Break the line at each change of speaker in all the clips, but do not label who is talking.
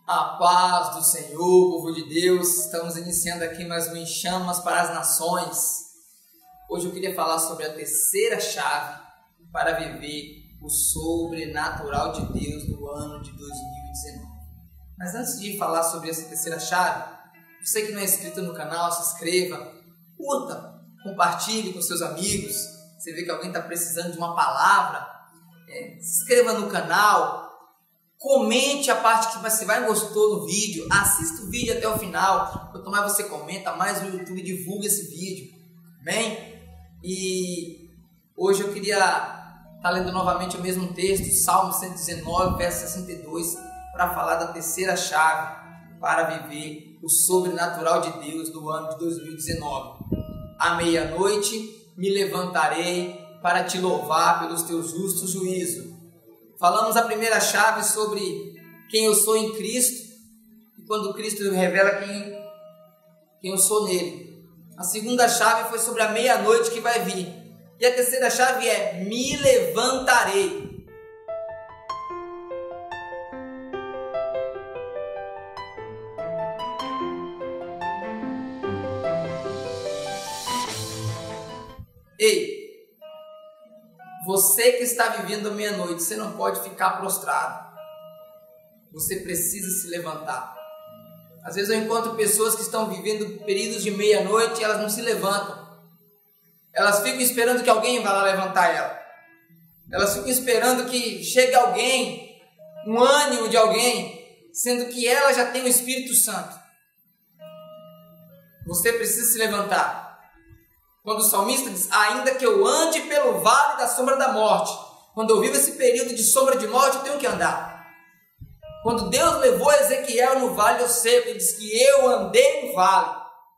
A paz do Senhor, povo de Deus, estamos iniciando aqui mais um Em Chamas para as Nações. Hoje eu queria falar sobre a terceira chave para viver o sobrenatural de Deus no ano de 2019. Mas antes de falar sobre essa terceira chave, você que não é inscrito no canal, se inscreva, curta, compartilhe com seus amigos. Você vê que alguém está precisando de uma palavra, se inscreva no canal. Comente a parte que você vai gostou do vídeo, assista o vídeo até o final. Quanto mais você comenta, mais o YouTube divulga esse vídeo, amém? E hoje eu queria estar lendo novamente o mesmo texto, Salmo 119, verso 62, para falar da terceira chave para viver o sobrenatural de Deus do ano de 2019. À meia-noite me levantarei para te louvar pelos teus justos juízos. Falamos a primeira chave sobre quem eu sou em Cristo e quando Cristo revela quem eu sou nele. A segunda chave foi sobre a meia-noite que vai vir. E a terceira chave é me levantarei. Ei! Você que está vivendo a meia-noite, você não pode ficar prostrado. Você precisa se levantar. Às vezes eu encontro pessoas que estão vivendo períodos de meia-noite e elas não se levantam. Elas ficam esperando que alguém vá lá levantar ela. Elas ficam esperando que chegue alguém, um ânimo de alguém, sendo que ela já tem o Espírito Santo. Você precisa se levantar. Quando o salmista diz, ainda que eu ande pelo vale da sombra da morte, quando eu vivo esse período de sombra de morte, eu tenho que andar. Quando Deus levou Ezequiel no vale, eu sei, ele diz que eu andei no vale.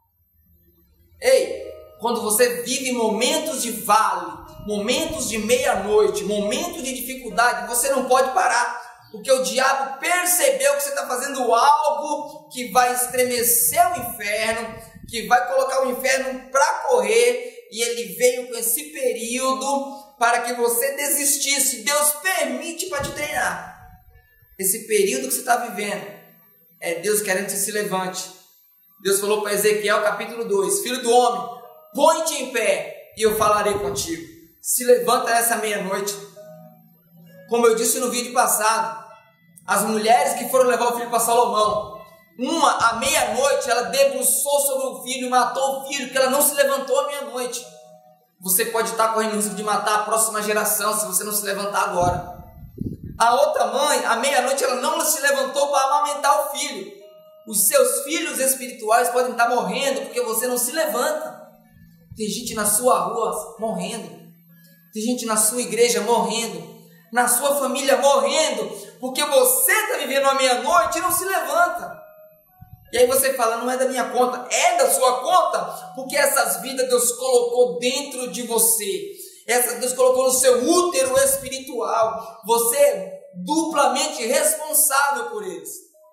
Ei, quando você vive momentos de vale, momentos de meia-noite, momentos de dificuldade, você não pode parar, porque o diabo percebeu que você está fazendo algo que vai estremecer o inferno, que vai colocar o inferno para correr, e ele veio com esse período para que você desistisse. Deus permite para te treinar. Esse período que você está vivendo é Deus querendo que você se levante. Deus falou para Ezequiel, capítulo 2, filho do homem, põe-te em pé e eu falarei contigo. Se levanta nessa meia-noite. Como eu disse no vídeo passado, as mulheres que foram levar o filho para Salomão, uma, à meia-noite, ela debruçou sobre o filho e matou o filho, porque ela não se levantou à meia-noite. Você pode estar correndo risco de matar a próxima geração se você não se levantar agora. A outra mãe, à meia-noite, ela não se levantou para amamentar o filho. Os seus filhos espirituais podem estar morrendo porque você não se levanta. Tem gente na sua rua morrendo. Tem gente na sua igreja morrendo. Na sua família morrendo. Porque você está vivendo à meia-noite e não se levanta. E aí você fala, não é da minha conta, é da sua conta, porque essas vidas Deus colocou dentro de você, Deus colocou no seu útero espiritual, você é duplamente responsável por eles.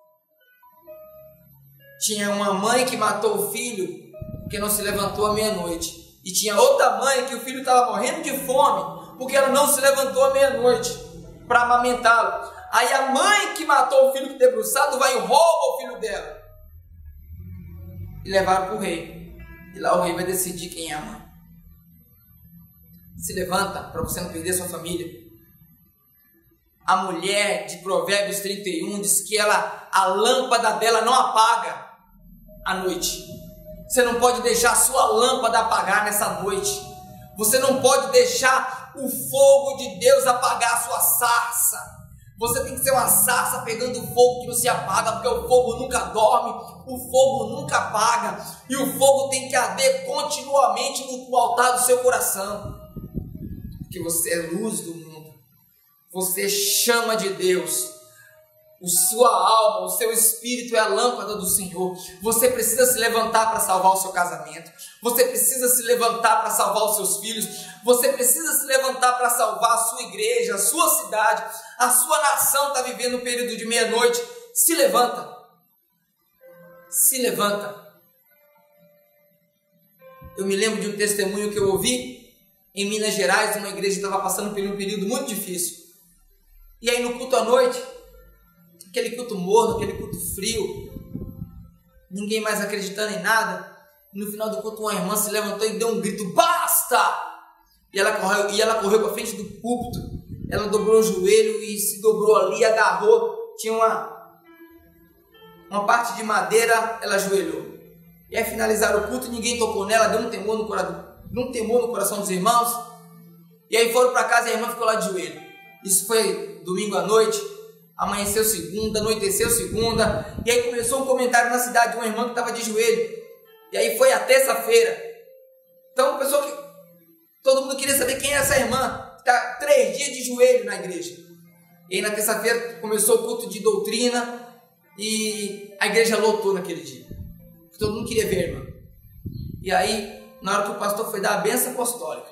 Tinha uma mãe que matou o filho porque não se levantou à meia-noite, e tinha outra mãe que o filho estava morrendo de fome porque ela não se levantou à meia-noite para amamentá-lo. Aí a mãe que matou o filho debruçado vai e rouba o filho dela. E levaram para o rei. E lá o rei vai decidir quem é a mãe. Se levanta para você não perder sua família. A mulher de Provérbios 31 diz que a lâmpada dela não apaga à noite. Você não pode deixar a sua lâmpada apagar nessa noite. Você não pode deixar o fogo de Deus apagar a sua sarça. Você tem que ser uma sarça pegando fogo que não se apaga, porque o fogo nunca dorme, o fogo nunca apaga, e o fogo tem que arder continuamente no altar do seu coração, porque você é luz do mundo, você chama de Deus, a sua alma, o seu espírito é a lâmpada do Senhor. Você precisa se levantar para salvar o seu casamento, você precisa se levantar para salvar os seus filhos, você precisa se levantar para salvar a sua igreja, a sua cidade, a sua nação está vivendo um período de meia-noite. Se levanta, se levanta. Eu me lembro de um testemunho que eu ouvi em Minas Gerais, uma igreja que estava passando por um período muito difícil. E aí no culto à noite, aquele culto morno, aquele culto frio, ninguém mais acreditando em nada. No final do culto, uma irmã se levantou e deu um grito: basta! E ela correu para frente do púlpito. Ela dobrou o joelho e se dobrou ali, agarrou. Tinha uma parte de madeira, ela ajoelhou. E aí finalizaram o culto, ninguém tocou nela, deu um temor no coração dos irmãos. E aí foram para casa e a irmã ficou lá de joelho. Isso foi domingo à noite, amanheceu segunda, anoiteceu segunda. E aí começou um comentário na cidade de uma irmã que estava de joelho. E aí foi a terça-feira. Então, todo mundo queria saber quem é essa irmã. Está 3 dias de joelho na igreja. E aí na terça-feira começou o culto de doutrina. E a igreja lotou naquele dia. Todo mundo queria ver a irmã. E aí, na hora que o pastor foi dar a bênção apostólica,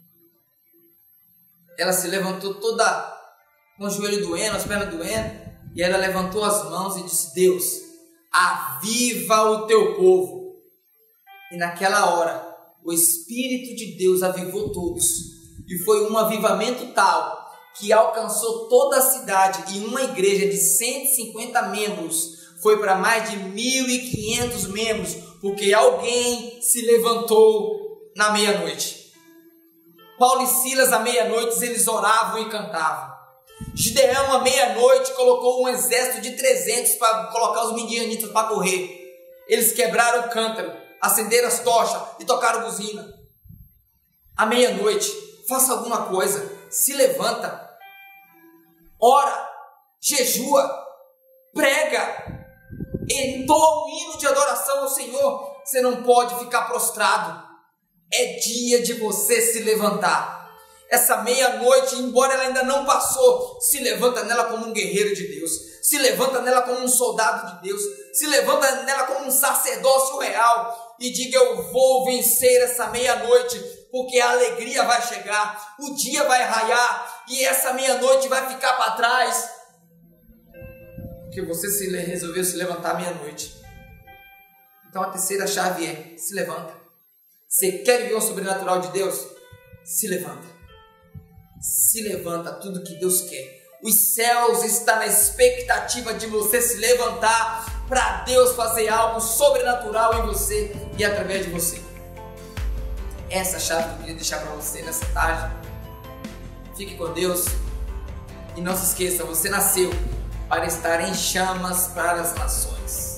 ela se levantou toda com o joelho doendo, as pernas doendo. E ela levantou as mãos e disse: Deus, aviva o teu povo. E naquela hora, o Espírito de Deus avivou todos. E foi um avivamento tal que alcançou toda a cidade. E uma igreja de 150 membros foi para mais de 1.500 membros. Porque alguém se levantou na meia-noite. Paulo e Silas, à meia-noite, eles oravam e cantavam. Gideão, à meia-noite, colocou um exército de 300 para colocar os midianitas para correr. Eles quebraram o cântaro, acenderam as tochas e tocaram buzina. À meia-noite, faça alguma coisa, se levanta, ora, jejua, prega, entoa um hino de adoração ao Senhor. Você não pode ficar prostrado. É dia de você se levantar. Essa meia-noite, embora ela ainda não passou, se levanta nela como um guerreiro de Deus. Se levanta nela como um soldado de Deus. Se levanta nela como um sacerdócio real. E diga: eu vou vencer essa meia-noite, porque a alegria vai chegar, o dia vai raiar, e essa meia-noite vai ficar para trás. Porque você resolveu se levantar à meia-noite. Então a terceira chave é: se levanta. Você quer viver o sobrenatural de Deus? Se levanta. Se levanta, tudo que Deus quer. Os céus estão na expectativa de você se levantar para Deus fazer algo sobrenatural em você e através de você. Essa chave que eu queria deixar para você nessa tarde. Fique com Deus e não se esqueça, você nasceu para estar em chamas para as nações.